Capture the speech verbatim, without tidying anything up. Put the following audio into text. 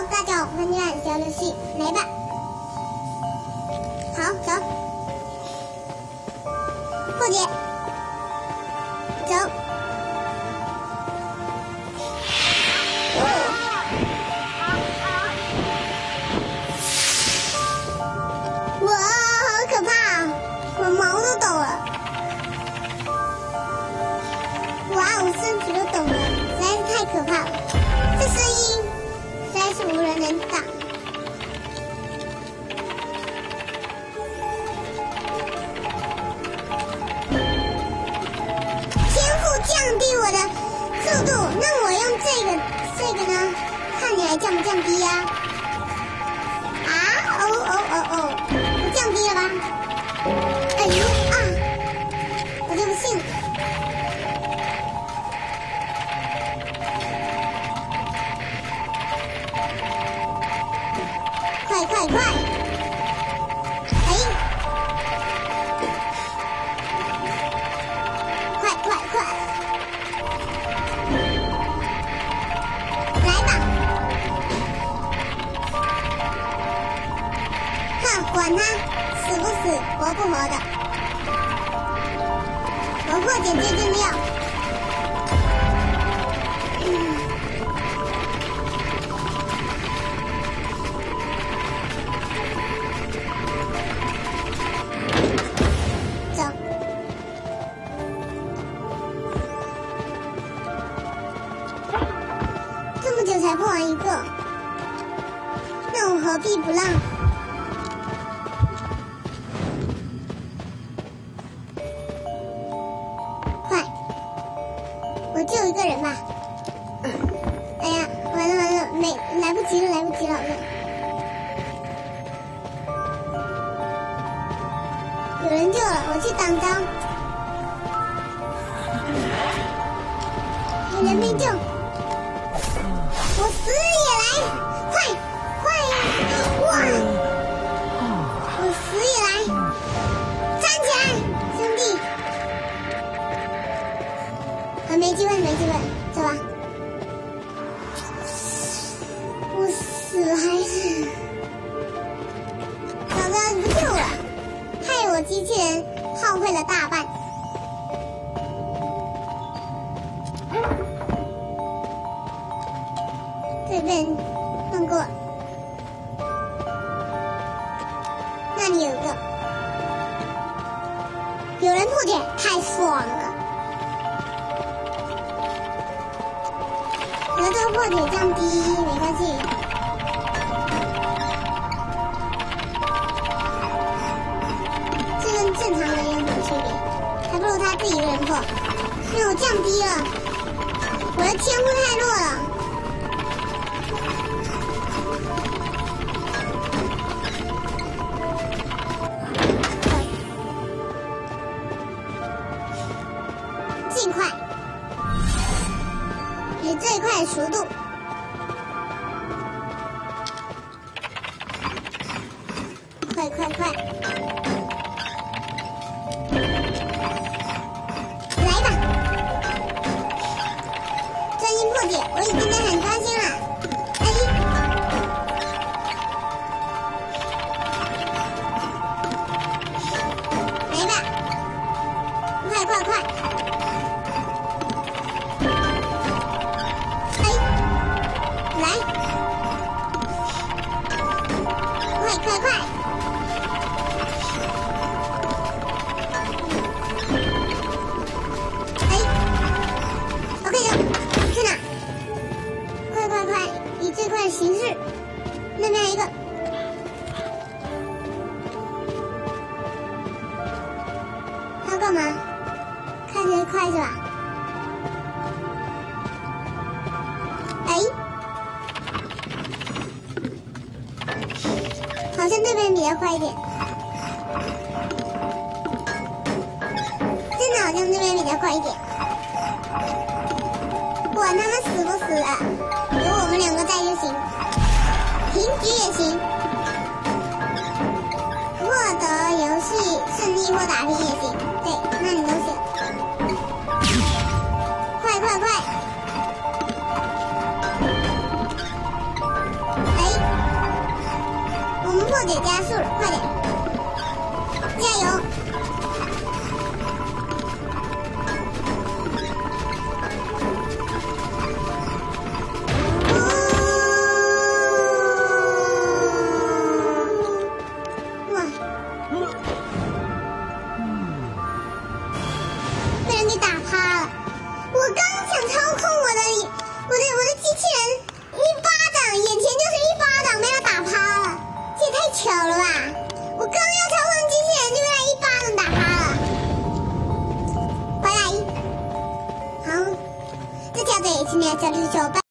大家好，欢迎来小游戏，来吧。好，走。破解，走。哇，好可怕，我毛都抖了。哇，我身体都抖了，实在是太可怕了。这声音实在是无人能挡。天赋降低我的速度，那我用这个这个呢？看你还降不降低呀、啊？啊哦哦哦哦，不降低了吧？哎呦啊！我就不信了。快快快！哎，快快快！来吧！哼，管他死不死，活不活的，我破解最重要。才破完一个，那我何必不让？快，我救一个人吧！哎呀，完了完了，没来不及了，来不及了！有人救了，我去挡招。有人没救。我死也来，快快呀！哇！我死也来，站起来，兄弟！啊，没机会，没机会，走吧。我死还是……早知道不救了，害我机器人耗费了大半。这边弄过，那里有个，有人破解，太爽了！得到破解降低，没关系。这跟正常人有什么区别？还不如他自己一个人破，因为我降低了，我的天赋太弱了。尽快，以最快的速度，快快快，来吧！专心破解，我已经在很专心了。哎，来吧！快快快！快快！哎 ，OK 的，去哪？快快快！以最快的形式，那边一个，他干嘛？看起来快是吧？哎。好像这边比较快一点，真的好像这边比较快一点。管他们死不死啊，有我们两个在就行，平局也行，获得游戏胜利或打平也行。对，那你都行。快快快！哎。 或者加速，快点，加油！哇！被人给打趴了。我刚想操控我的我的我的机器人，一巴掌，眼前就是一巴掌，被他打趴了，这也太巧了吧！我刚要操控机器人，就被他一巴掌打趴了。回来，好，这条的也是没有小绿手。